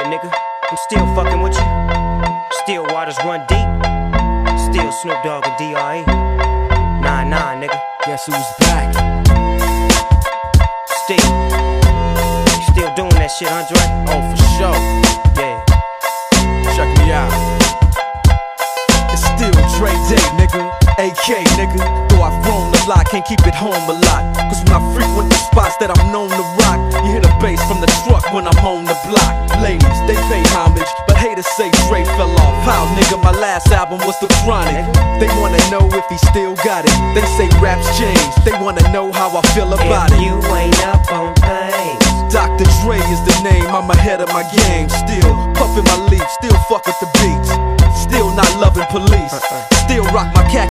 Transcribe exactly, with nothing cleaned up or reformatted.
nigga, I'm still fucking with you. Still waters run deep. Still Snoop Dogg and D R E. Nah, nah, nigga. Guess who's back? Still. You still doing that shit, Andre? Oh, for sure. Yeah. Check me out. It's still Dre Day, nigga. A K, nigga. Though I've grown a lot, can't keep it home a lot. Cause when I frequent the spots that I'm known to rock, you hear the bass from the truck when I'm on the block. Ladies, they pay homage, but haters say Dre fell off. How, nigga, my last album was The Chronic. They wanna know if he still got it. They say raps change, they wanna know how I feel about if it. you ain't up on things, Doctor Dre is the name, I'm ahead of my game. Still puffin' my leaf, still fuck with the beats. Still not loving police, still rock my cat.